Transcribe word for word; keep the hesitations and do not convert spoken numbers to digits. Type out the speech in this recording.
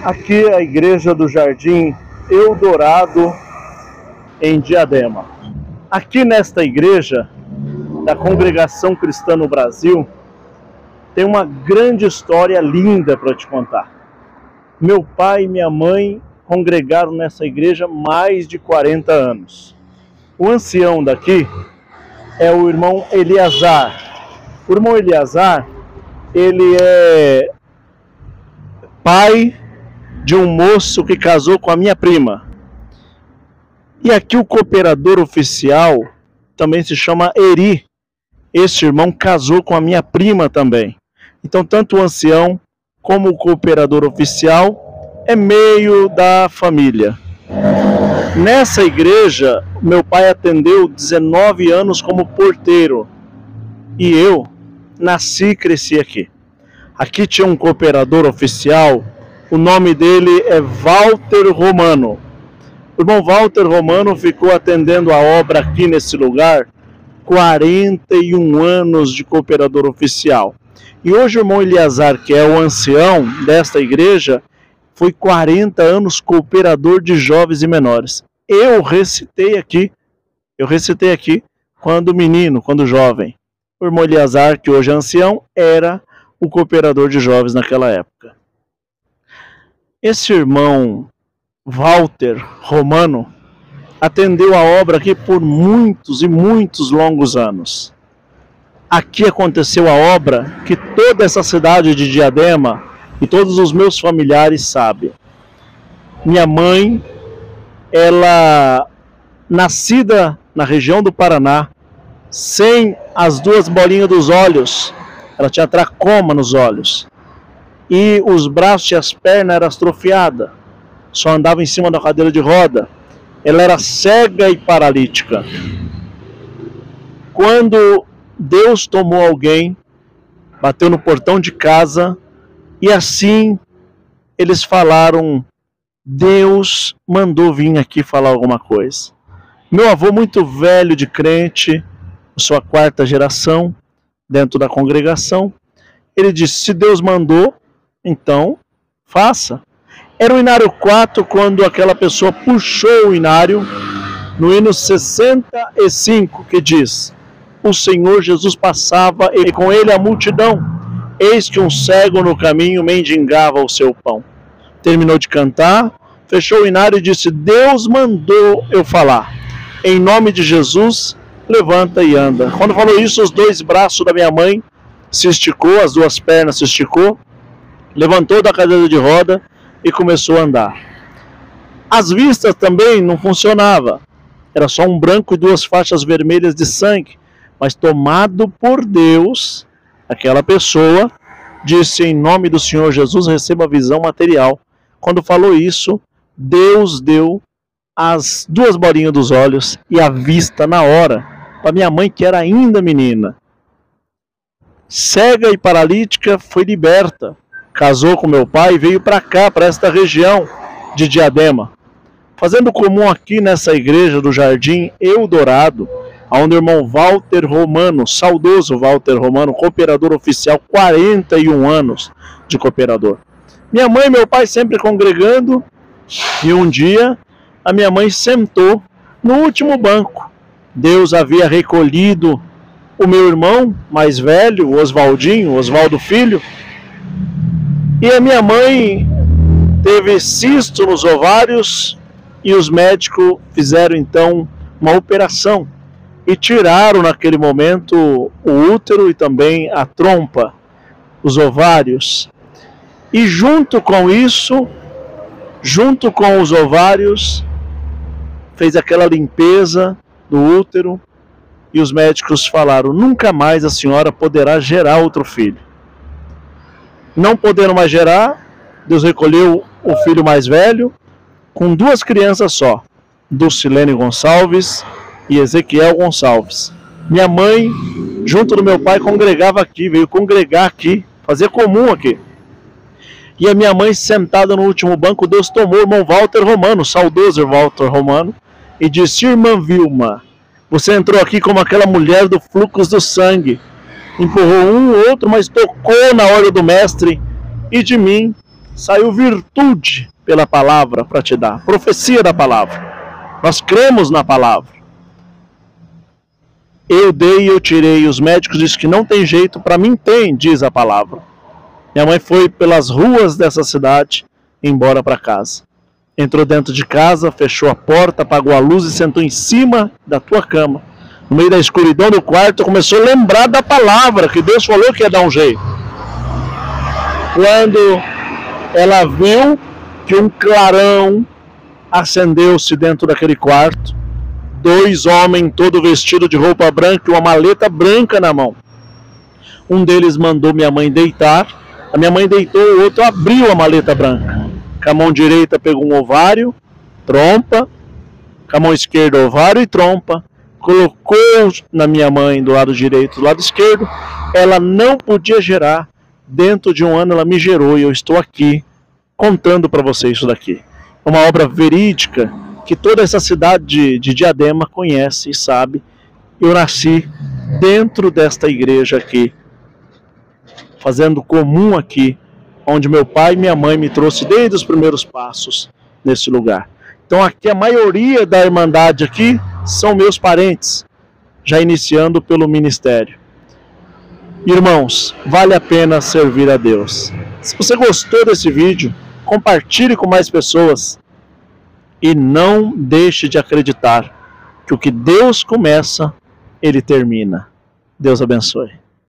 Aqui é a igreja do Jardim Eldorado, em Diadema. Aqui nesta igreja da Congregação Cristã no Brasil, tem uma grande história linda para te contar. Meu pai e minha mãe congregaram nessa igreja mais de quarenta anos. O ancião daqui é o irmão Eliazar. O irmão Eliazar, ele é pai de um moço que casou com a minha prima. E aqui o cooperador oficial também se chama Eri. Este irmão casou com a minha prima também. Então tanto o ancião como o cooperador oficial é meio da família. Nessa igreja, meu pai atendeu dezenove anos como porteiro. E eu nasci e cresci aqui. Aqui tinha um cooperador oficial, o nome dele é Walter Romano. O irmão Walter Romano ficou atendendo a obra aqui nesse lugar quarenta e um anos de cooperador oficial. E hoje o irmão Eliazar, que é o ancião desta igreja, foi quarenta anos cooperador de jovens e menores. Eu recitei aqui, eu recitei aqui quando menino, quando jovem. O irmão Eliazar, que hoje é ancião, era o cooperador de jovens naquela época. Esse irmão Walter Romano atendeu a obra aqui por muitos e muitos longos anos. Aqui aconteceu a obra que toda essa cidade de Diadema e todos os meus familiares sabem. Minha mãe, ela, nascida na região do Paraná, sem as duas bolinhas dos olhos, ela tinha tracoma nos olhos, e os braços e as pernas eram atrofiadas, só andava em cima da cadeira de roda. Ela era cega e paralítica. Quando Deus tomou alguém, bateu no portão de casa, e assim eles falaram, Deus mandou vir aqui falar alguma coisa. Meu avô, muito velho de crente, sua quarta geração, dentro da congregação, ele disse, se Deus mandou, então faça. Era o Inário quatro, quando aquela pessoa puxou o Inário, no hino sessenta e cinco, que diz, o Senhor Jesus passava e com ele a multidão, eis que um cego no caminho mendigava o seu pão. Terminou de cantar, fechou o Inário e disse, Deus mandou eu falar. Em nome de Jesus, levanta e anda. Quando falou isso, os dois braços da minha mãe se esticou, as duas pernas se esticou, levantou da cadeira de roda e começou a andar. As vistas também não funcionava. Era só um branco e duas faixas vermelhas de sangue. Mas tomado por Deus, aquela pessoa disse, em nome do Senhor Jesus, receba a visão material. Quando falou isso, Deus deu as duas bolinhas dos olhos e a vista na hora para minha mãe, que era ainda menina. Cega e paralítica, foi liberta. Casou com meu pai e veio para cá, para esta região de Diadema. Fazendo comum aqui nessa igreja do Jardim Eldorado, onde o irmão Walter Romano, saudoso Walter Romano, cooperador oficial, quarenta e um anos de cooperador. Minha mãe e meu pai sempre congregando, e um dia a minha mãe sentou no último banco. Deus havia recolhido o meu irmão mais velho, o Oswaldinho, Oswaldo Filho, e a minha mãe teve cisto nos ovários e os médicos fizeram então uma operação e tiraram naquele momento o útero e também a trompa, os ovários. E junto com isso, junto com os ovários, fez aquela limpeza do útero e os médicos falaram, nunca mais a senhora poderá gerar outro filho. Não podendo mais gerar, Deus recolheu o filho mais velho, com duas crianças só, Dulcilene Gonçalves e Ezequiel Gonçalves. Minha mãe, junto do meu pai, congregava aqui, veio congregar aqui, fazer comum aqui. E a minha mãe, sentada no último banco, Deus tomou o irmão Walter Romano, saudoso Walter Romano, e disse, irmã Vilma, você entrou aqui como aquela mulher do fluxo do sangue, empurrou um ou outro, mas tocou na orla do mestre, e de mim saiu virtude pela palavra para te dar, profecia da palavra. Nós cremos na palavra. Eu dei e eu tirei. Os médicos disseram que não tem jeito, para mim tem, diz a palavra. Minha mãe foi pelas ruas dessa cidade embora para casa. Entrou dentro de casa, fechou a porta, apagou a luz e sentou em cima da tua cama. No meio da escuridão do quarto, começou a lembrar da palavra, que Deus falou que ia dar um jeito. Quando ela viu que um clarão acendeu-se dentro daquele quarto, dois homens, todo vestido de roupa branca e uma maleta branca na mão. Um deles mandou minha mãe deitar, a minha mãe deitou, o outro abriu a maleta branca. Com a mão direita pegou um ovário, trompa, com a mão esquerda ovário e trompa, colocou na minha mãe do lado direito, do lado esquerdo. Ela não podia gerar, dentro de um ano ela me gerou e eu estou aqui contando para vocês isso daqui. É uma obra verídica que toda essa cidade de, de Diadema conhece e sabe. Eu nasci dentro desta igreja aqui, fazendo comum aqui, onde meu pai e minha mãe me trouxe desde os primeiros passos nesse lugar. Então aqui a maioria da Irmandade aqui são meus parentes, já iniciando pelo ministério. Irmãos, vale a pena servir a Deus. Se você gostou desse vídeo, compartilhe com mais pessoas e não deixe de acreditar que o que Deus começa, Ele termina. Deus abençoe.